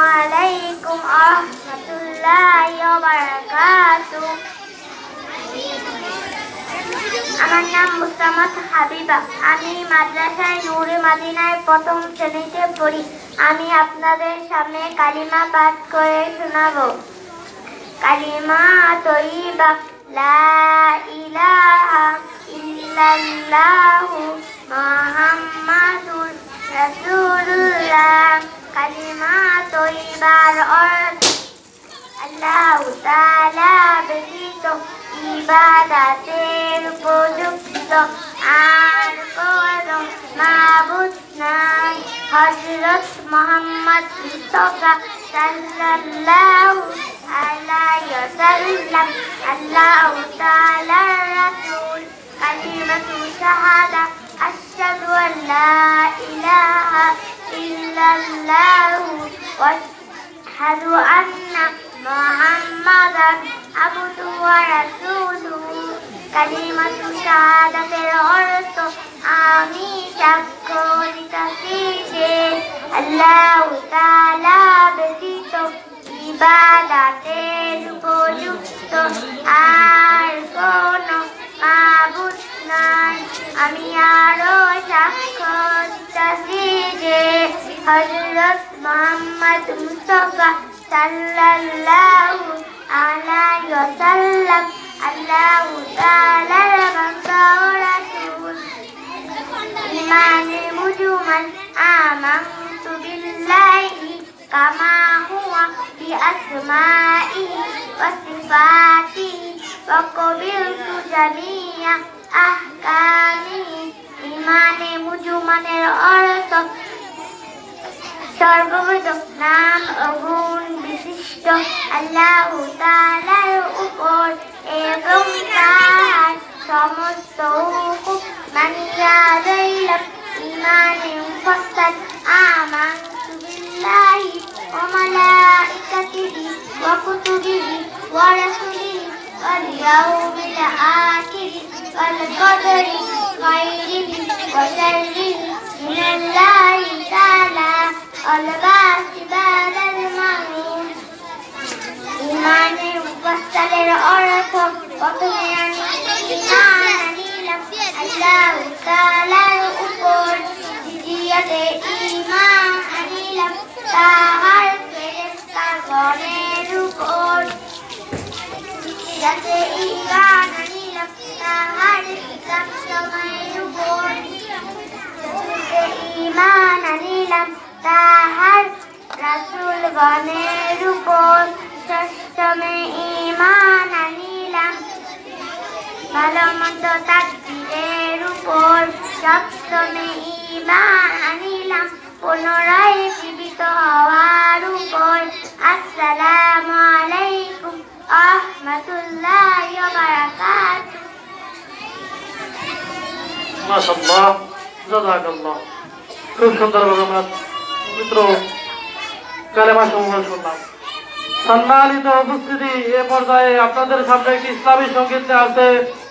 আলাইকুম রাহমাতুল্লাহি ওয়া বারাকাতুহু। আমার নাম মুস্তামাত হাবিবা। আমি মাদ্রাসায় নূরে মদিনায় প্রথম শ্রেণীতে পড়ি। আমি আপনাদের সামনে কালিমা পাঠ করে শোনাবো। কালিমা তয়্যিবা লা ইলাহা ইল্লাল্লাহু মুহাম্মাদুর রাসূলুল্লাহ। কালিমা তয়্যিবার অর্থ আল্লাহু তাআলা ব্যতীত ইবাদতের উপযুক্ত আর কোনো মাবুদ নাই। হযরত মুহাম্মদ মুস্তাফা সাল্লাল্লাহু আলাইহি ওয়াসাল্লাম আল্লাহু তাআলার রাসূল। কালিমাতু শাহাদা আশহাদু আল্লা ইলাহা ইল্লাল্লাহু ওয়া আশহাদু আন্না মুহাম্মাদান আবদুহু ওয়া রাসূলুহু। কালিমাতু শাহাদাতের অর্থ আমি সাক্ষ্য দিতেছি যে আল্লাহু তাআলা ব্যতীত ইবাদতের উপযুক্ত আর কোনো মাবুদ নাই। আমি আরো সাক্ষ্য দিতেছি যে হযরত মুহাম্মদ মুস্তাফা সাল্লাল্লাহু আলাইহি ওয়াসাল্লাম আল্লাহু তাআলার বান্দা ও রাসূল। ইমানে মুজমাল আমানতু বিল্লাহি কামা হুয়া বিআসমাইহি ওয়া সিফাতিহি ওয়া কবিলতু জামিআ আহকামিহি। ইমানে মুজমালের অর্থ সর্ববিধ নাম ও গুণ বিশিষ্ট আল্লাহু তাআলার উপর এবং তার সমস্ত হুকুম মানিয়া রইলাম। ইমানে মুফাসসাল আমানতু বিল্লাহি ওয়া মালাইকাতিহি ওয়া কুতুবিহি ওয়া রাসূলিহি ওয়াল ইয়াউমিল আখির ওয়াল কদরি খাইরিহি ওয়া শাররিহি মিনাল্লাহি তাআলা ইমানে মুফাসসালের অর্থ প্রথমে আমি ঈমান আনিলাম আল্লাহু তাআলার উপর। দ্বিতীয়তে ঈমান আনিলাম তাঁহার ফেরেশতাগণের উপর। তৃতীয়তে ঈমান আনিলাম তাঁহার কিতাব সময়ের উপর। চতুর্থে ঈমান আনিলাম তাঁহার রাসূলগণের উপর। ষষ্ঠমে ঈমান আনিলাম ভালো মন্দ তাকদীরের উপর। সপ্তমে ঈমান আনিলাম পুনরায় জীবিত হওয়ার উপর। আসসালামু আলাইকুম রাহমাতুল্লাহি ওয়া বারাকাতুহু। মাশাআল্লাহ, জাযাকাল্লাহ। খুব সুন্দরভাবে আমরা পবিত্র কালেমা সমূহ শুনলাম। সম্মানিত উপস্থিতি, এ পর্যায়ে আপনাদের সামনে একটি ইসলামী সঙ্গীত আছে।